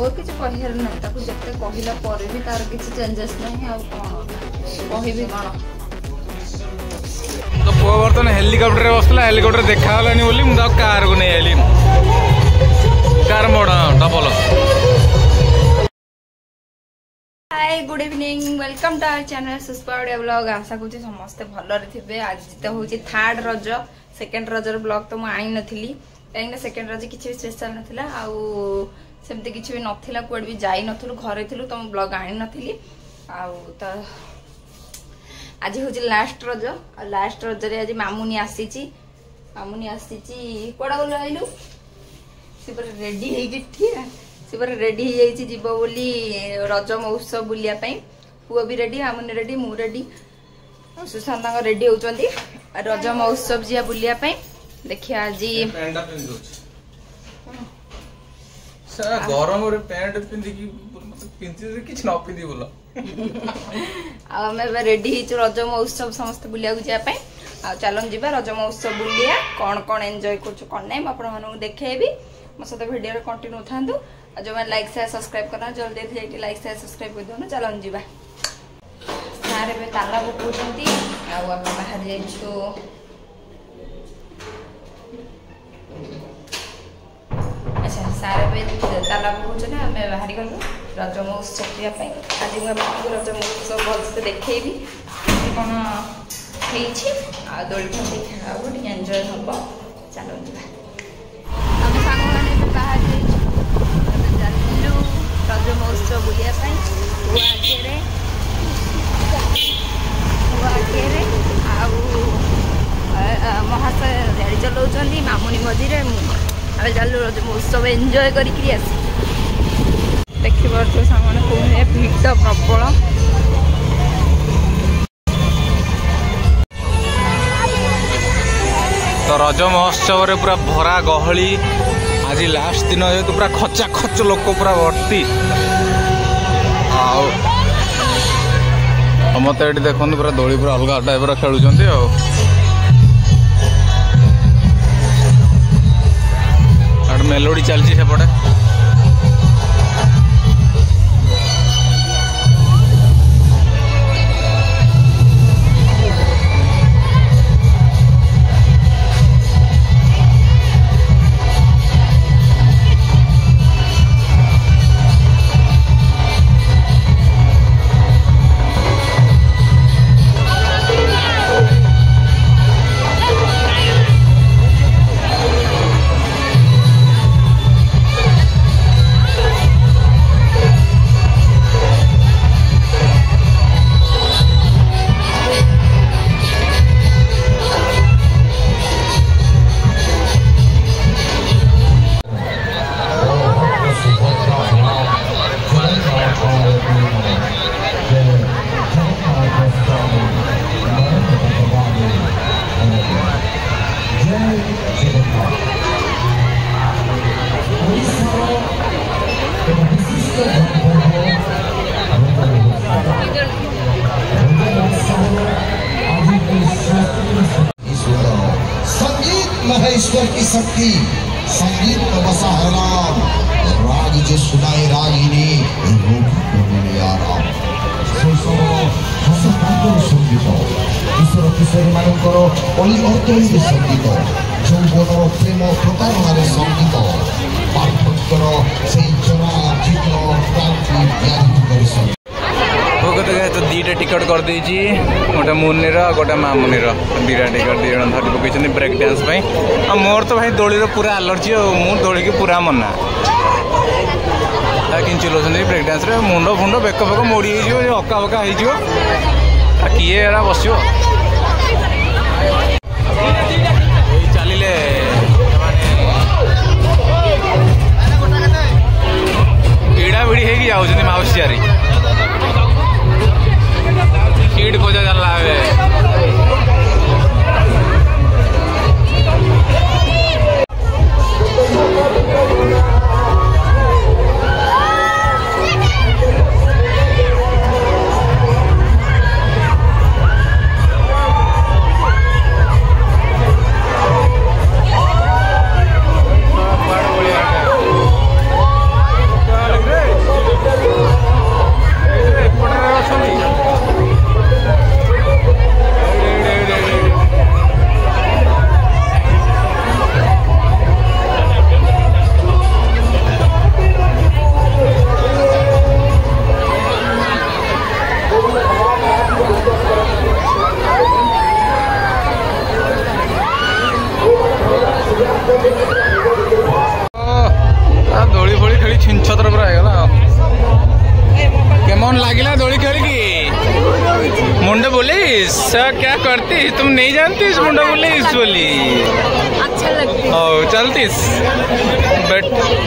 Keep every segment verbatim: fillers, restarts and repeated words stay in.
मोर किसी कहर ना जिते कहला पर भी तार किसी चेंजेस नहीं आ कहि कौन तो पुआ बर्तन हेलिकॉप्टर बसला हेलिकॉप्टर देखागलानी बोली मुझे कार को नहीं आइली कार मोड़ double. Hi good evening welcome to our channel Sushpa Odia blog. आशा करूँ समस्ते भलरे थे। आज तो हूँ थर्ड रज सेकेंड रजर ब्लॉग तो मुझे आनी नी कहीं सेकेंड रज किसी भी स्पेशल नाला आमती किसी भी नाला कौड़ भी जाई नथुलु घरे थिलु तो ब्लॉग आनी नी तो आज हूँ लास्ट रज लास्ट रजरे आज मामुनी आसी मामुनी आसी कड़ा गलु आइलु सी रेडी है सी रेडी हो जीव बोली रज महोत्सव बुलिया पुआ भी रेडी मामुनी रेडी मु रेडी सुशांत रेडी होती रज महोत्सव जिया बुलिया देखिए आज गरम पैंट पिंधिकी किछ न पिंधि बोल आम रेडी रज महोत्सव समस्त बुलिया जावाई आ चलन जी रज महोत्सव बुलिया कौन कौन एंजॉय कर कौन ना आपको देखेबी मो सहित वीडियो कंटिन्यू था जो मैंने लाइक शेयर सब्सक्राइब करना जल्दी जाइए लाइक शेयर सब्सक्राइब कर दो चलन जी सारे पे ताला पकाउछंती आ बाहर जाइछु अच्छा सारे पे ताला पकाउछ ना हमें बाहर गलु रज महोत्सव आज मुझे रज महोत्सव भलसे देखी कौन हो दोली फंदी खेल टे एंजॉय हम चलो आम सांग मैंने बाहर चलू रज महोत्सव बुलिया आगे आगे महाशय गाड़ी चलाऊँ मामुनी मझीरे आम चलू रज महोत्सव एंजॉय करी आसी देखी पार्थ सामने कौन भिड़ प्रबल तो रज महोत्सव रे पूरा भरा गहली आज लास्ट दिन जेहेतु पूरा खचा खच लोक पूरा भर्ती मत ये देखो पूरा दोली पूरा अलग टाइप खेलुं मेलोडी चलती सेपटे महेश्वर की शक्ति संगीत में बसा है राम राग जो सुनाए रागिनी संगीत किशोर किशोरी मानकर अली अर्दली संगीत यौवन प्रेम प्रतारणार संगीत पार्थक्यर से जरा चित्र क्रांति व्याधि तो दीटा टिकट कर दे गोटे मुनिर गोटे मामुनिर दीटा टिकट दी जन धरी पकई ब्रेक डांस आ मोर तो भाई दोली पूरा आलर्जी मु दोली की पूरा मना कि चिल्लाऊँ ब्रेक डांस मुंड फुंड बेक फेक मोड़ी हो अका बका हो किए बस चलिए भिड़ा भिड़ी हो जाऊँ माउसियारी सीट खोजा चल रहा है ऐसा क्या करती तुम नहीं जानती इस मुंडा बोले इस बोली अच्छा लगती ओ चलतीस बट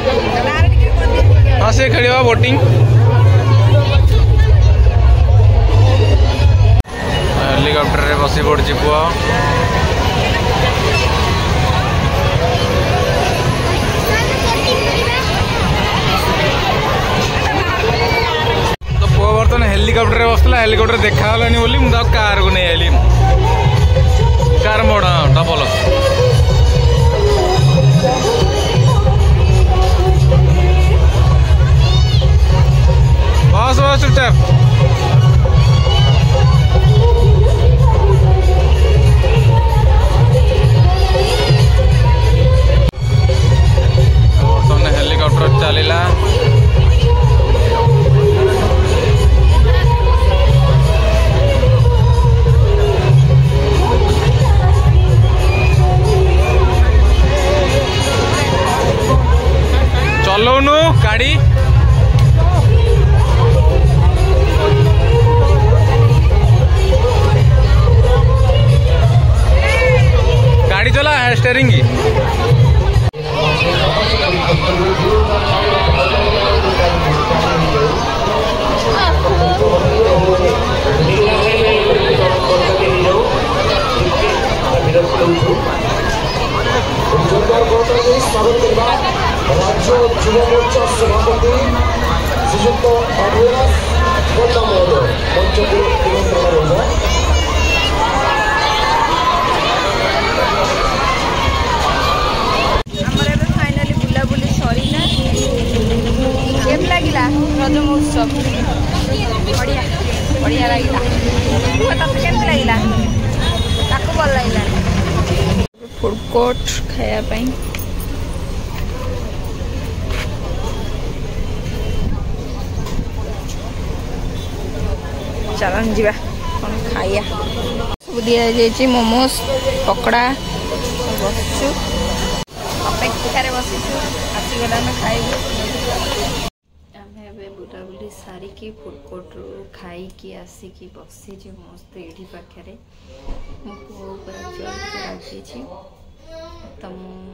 हाँ से खड़ी बोटिंग हेलिकॉप्टर रे बसी पड़ी पुआ तो पुआ बर्तमान हेलिकॉप्टर रे बसला हेलिकॉप्टर देखा गलानी बोली मुझे कार को नहीं आइली कार मोड़ डबल बस बस चुपचाप बर्तमान हेलिकॉप्टर चलला चलौनु गाड़ी गाड़ी चला है स्टेयरिंग की राज्य युवा मोर्चा सभापति श्रीजुक्त अभिलाष पण्डा महोदय मंच को निमंत्रण रहा फाइनाली बुलाबुली सरीला केम लगिला रज महोत्सव बढ़िया बढ़िया लगिला तते केमती लगिला ताको भल लगिला फूड कोर्ट खाया पाई चलन जीवा कौन खाइया सब दि जाइए मोमोज पकड़ा बसचु अपेक्षार बसीचु आसीगला खाइबू आम बुलाबुली सारिकी फूड कोर्ट रू खाई आसिकी बसी मस्त एठी पाखे मो पुओ राजी तो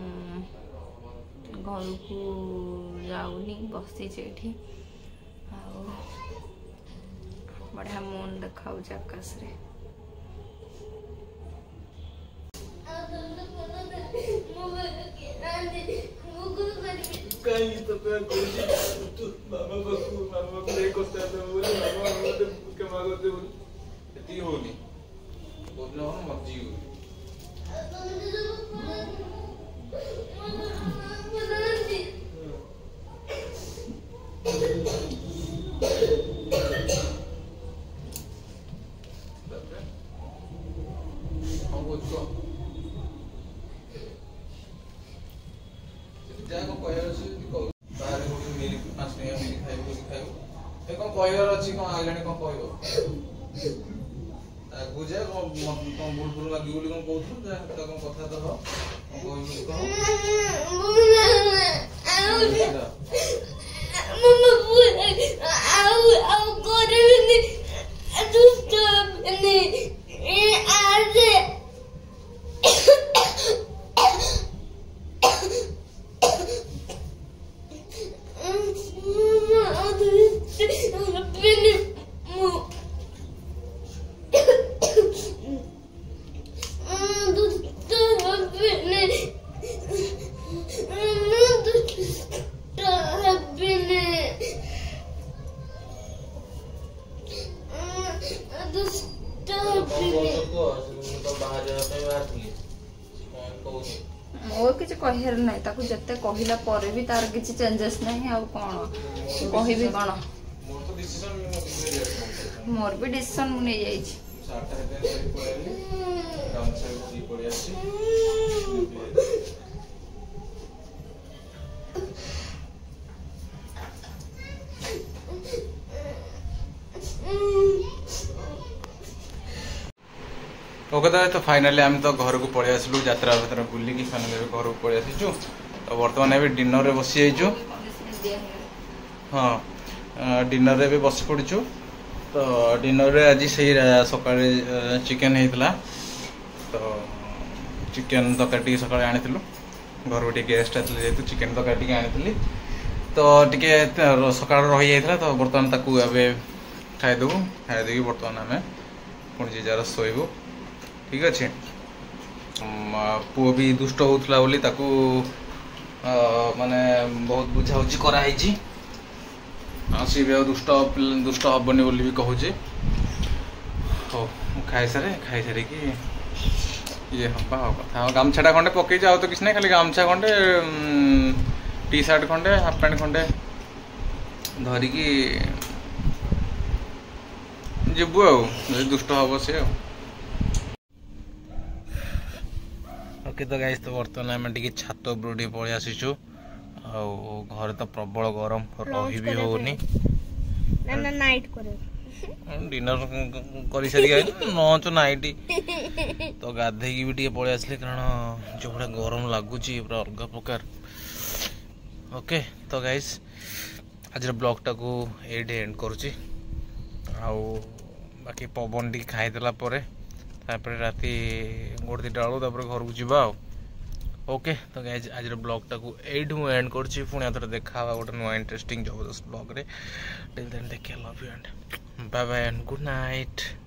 घर को जाऊनी बसी बढ़िया मन देखा आकाश रे मोर किसी कहर ना जिते कहला पर भी तार किसी चेंजेस नहीं आ कौन कहबी कौन मोर भी डिसीजन मुझे ओके तो फाइनाली आम तो घर को पलि आसलु यात्रा भर बुलिकी फाइनाली घर को पलि आसीचु तो बर्तमान ए डिनर रे बसी जाइचु हाँ डिनर रे बसी पड़ीचु तो डिनर रे आज से सकाळे चिकन हेतला तो चिकन तरकारी सकाळे आनी घर गोटे गेस्ट आते जेहतु चिकेन तरकारी आनी तो टिके सकाळ रही जाता तो बर्तमान ताकू ए खाईदेबू खाईदे बर्तमान आम पुणी जे जार शोबू ठीक अच्छे पुओ भी दुष्ट होता बोली ताकू माने बहुत बुझाबुझी कराई सी भी दुष्ट दुष्ट हेनी बोली भी कहूँ हो खाई सारे खाई सारिकी ये हवा कथा गामछाटा खंडे पकई जाओ तो किसी ना खाली गामछा खंडे टी सार्ट खंडे हाफ पैंट खंडे धरिकी जीवु आ दुष्ट हम सी ओके तो गाइस तो बर्तमान आम टे छात उपर पलि आसीचु घर तो प्रबल गरम रही भी होनी डिनर कर सारी लंच नाइट तो गाधे भी टे पलि आसले कारण जो भाया गरम लगुच पूरा अलग प्रकार ओके तो गाइस आज ब्लॉग टाकू ये एंड करुच्ची बाकी पवन टी खाईदेला राति गोटे दुटा बेलू घर को जीवा ओके तो गाइस आज ब्लॉग टाकू एट मु एंड करुच्ची पुणी थोड़ा देखा गोटे नुआ इंटरेस्टिंग जबरदस्त ब्लॉग रे till then take care love you and bye bye and good night.